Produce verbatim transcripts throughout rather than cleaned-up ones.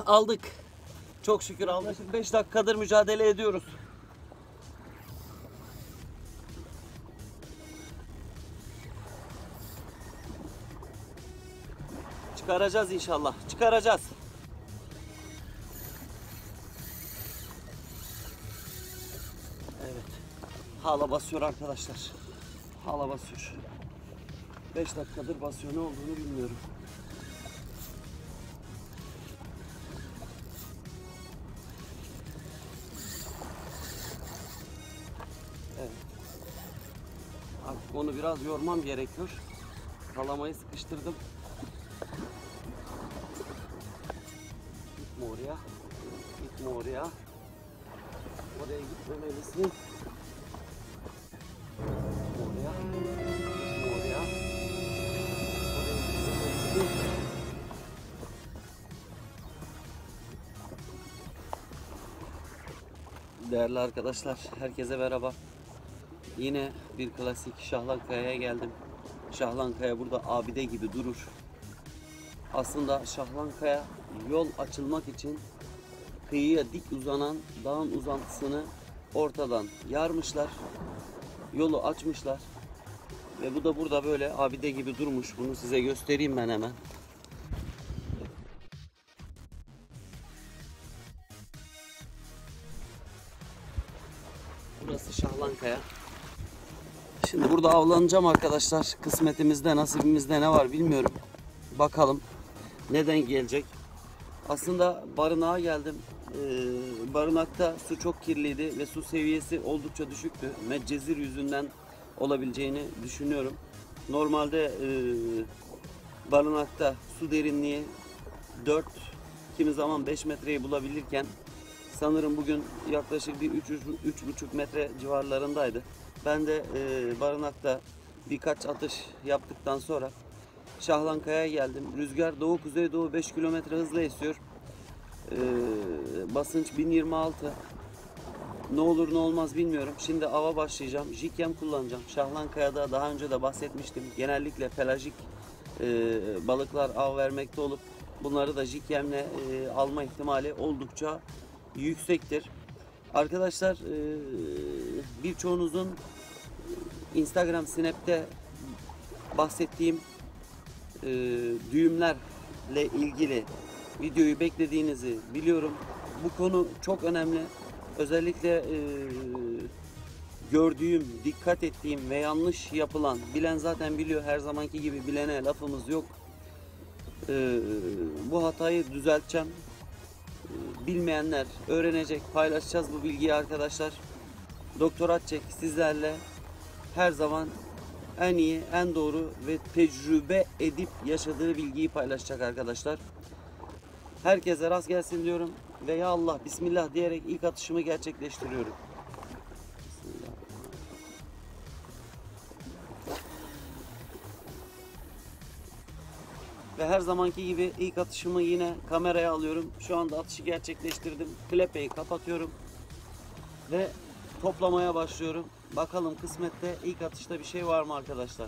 aldık. Çok şükür aldık. beş dakikadır mücadele ediyoruz. Çıkaracağız inşallah. Çıkaracağız. Evet. Hala basıyor arkadaşlar. Hala basıyor. beş dakikadır basıyor. Ne olduğunu bilmiyorum. Evet. Artık onu biraz yormam gerekiyor. Kalamayı sıkıştırdım. Gitme oraya. Gitme oraya. Oraya gitmemelisin. Gitme oraya. Gitme oraya. Oraya gitmemelisin. Değerli arkadaşlar, herkese merhaba. Yine bir klasik Şahlankaya'ya geldim. Şahlankaya burada abide gibi durur. Aslında Şahlankaya yol açılmak için kıyıya dik uzanan dağın uzantısını ortadan yarmışlar. Yolu açmışlar. Ve bu da burada böyle abide gibi durmuş. Bunu size göstereyim ben hemen. Burası Şahlankaya. Şimdi burada avlanacağım arkadaşlar. Kısmetimizde, nasibimizde ne var bilmiyorum. Bakalım neden gelecek. Aslında barınağa geldim. Ee, barınakta su çok kirliydi ve su seviyesi oldukça düşüktü. Medcezir yüzünden olabileceğini düşünüyorum. Normalde e, barınakta su derinliği dört, kimi zaman beş metreyi bulabilirken sanırım bugün yaklaşık bir üç buçuk metre civarlarındaydı. Ben de e, barınakta birkaç atış yaptıktan sonra Şahlankaya'ya geldim. Rüzgar doğu kuzeydoğu beş kilometre hızla esiyor. E, basınç bin yirmi altı. Ne olur ne olmaz bilmiyorum. Şimdi ava başlayacağım. Jikem kullanacağım. Şahlankaya'da daha önce de bahsetmiştim. Genellikle pelajik e, balıklar av vermekte olup bunları da jikemle e, alma ihtimali oldukça yüksektir. Arkadaşlar e, birçoğunuzun Instagram Snap'te bahsettiğim e, düğümlerle ilgili videoyu beklediğinizi biliyorum. Bu konu çok önemli. Özellikle e, gördüğüm, dikkat ettiğim ve yanlış yapılan, bilen zaten biliyor, her zamanki gibi bilene lafımız yok. E, bu hatayı düzelteceğim. E, bilmeyenler öğrenecek, paylaşacağız bu bilgiyi arkadaşlar. Doktor Atçek sizlerle her zaman en iyi, en doğru ve tecrübe edip yaşadığı bilgiyi paylaşacak arkadaşlar. Herkese rast gelsin diyorum ve ya Allah Bismillah diyerek ilk atışımı gerçekleştiriyorum. Bismillah. Ve her zamanki gibi ilk atışımı yine kameraya alıyorum. Şu anda atışı gerçekleştirdim. Klepeyi kapatıyorum ve toplamaya başlıyorum. Bakalım kısmette ilk atışta bir şey var mı arkadaşlar?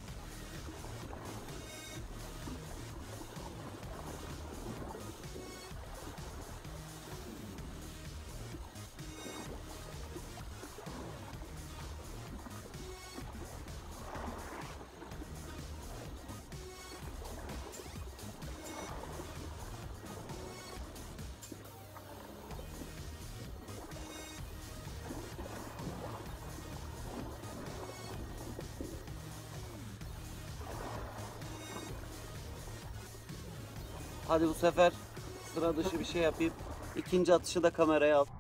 Hadi bu sefer sıra dışı bir şey yapayım. İkinci atışı da kameraya al.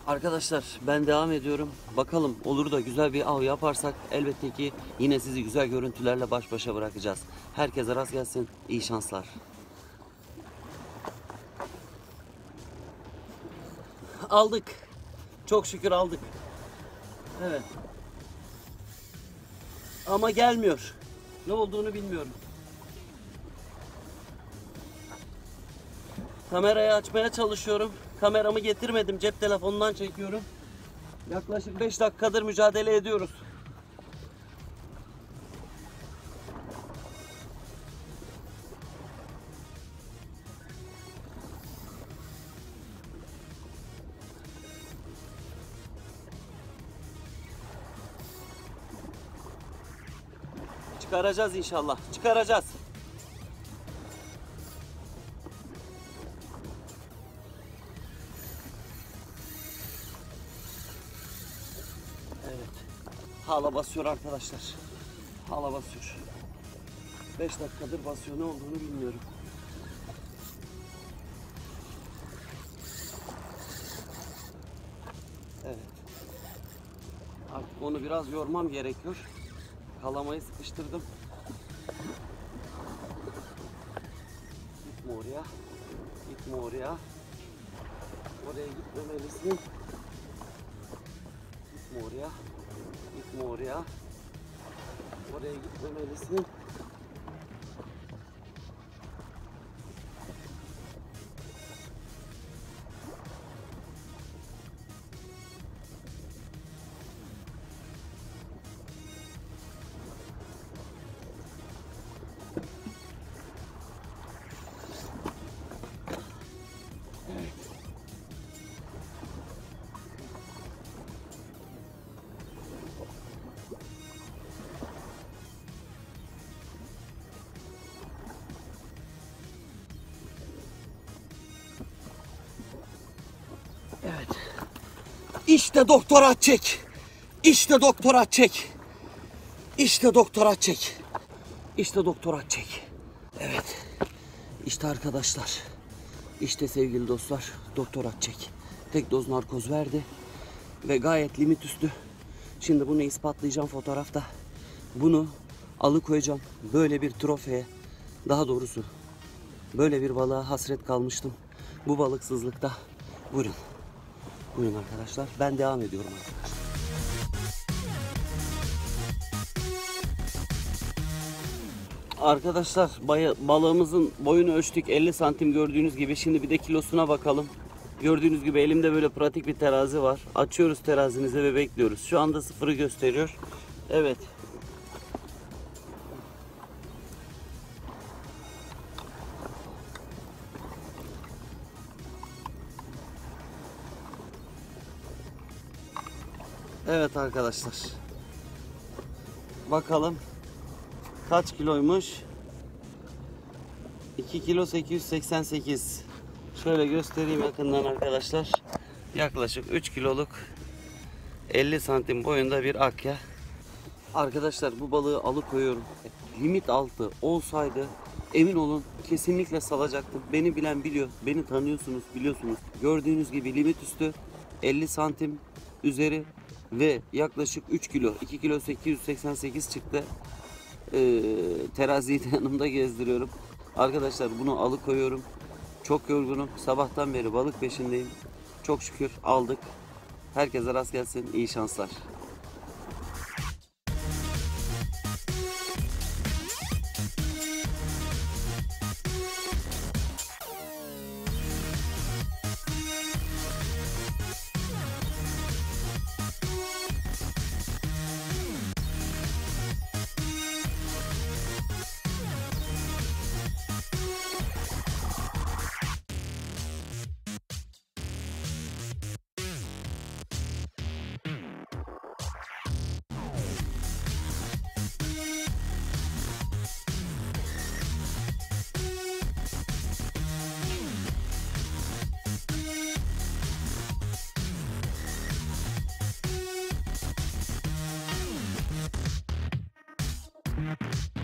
Arkadaşlar ben devam ediyorum. Bakalım olur da güzel bir av yaparsak elbette ki yine sizi güzel görüntülerle baş başa bırakacağız. Herkese rast gelsin. İyi şanslar. Aldık. Çok şükür aldık. Evet. Ama gelmiyor. Ne olduğunu bilmiyorum. Kamerayı açmaya çalışıyorum. Kameramı getirmedim. Cep telefonundan çekiyorum. Yaklaşık beş dakikadır mücadele ediyoruz. Çıkaracağız inşallah. Çıkaracağız. Evet. Hala basıyor arkadaşlar. Hala basıyor. beş dakikadır basıyor. Ne olduğunu bilmiyorum. Evet. Artık onu biraz yormam gerekiyor. Kalamayı sıkıştırdım. Gitme oraya. Gitme oraya. Oraya gitmemelisin. Gitme oraya. Gitme oraya. Oraya gitmemelisin. Evet. İşte doktora çek. İşte doktora çek. İşte doktora çek. İşte doktora çek. Evet. İşte arkadaşlar. İşte sevgili dostlar. Doktora çek. Tek doz narkoz verdi. Ve gayet limit üstü. Şimdi bunu ispatlayacağım fotoğrafta. Bunu alıkoyacağım. Böyle bir trofeye. Daha doğrusu böyle bir balığa hasret kalmıştım. Bu balıksızlıkta. Buyurun. Buyurun arkadaşlar. Ben devam ediyorum arkadaşlar. Arkadaşlar balığımızın boyunu ölçtük. elli santim gördüğünüz gibi. Şimdi bir de kilosuna bakalım. Gördüğünüz gibi elimde böyle pratik bir terazi var. Açıyoruz terazimizi ve bekliyoruz. Şu anda sıfırı gösteriyor. Evet. Evet arkadaşlar. Bakalım kaç kiloymuş? iki kilo sekiz yüz seksen sekiz. Şöyle göstereyim yakından arkadaşlar. Yaklaşık üç kiloluk elli santim boyunda bir akya. Arkadaşlar bu balığı alıkoyuyorum. Limit altı olsaydı emin olun kesinlikle salacaktım. Beni bilen biliyor. Beni tanıyorsunuz, biliyorsunuz. Gördüğünüz gibi limit üstü elli santim üzeri ve yaklaşık üç kilo. iki kilo sekiz yüz seksen sekiz çıktı. Ee, teraziyi de yanımda gezdiriyorum. Arkadaşlar bunu alıkoyuyorum. Çok yorgunum. Sabahtan beri balık peşindeyim. Çok şükür aldık. Herkese rast gelsin. İyi şanslar. We'll be right back.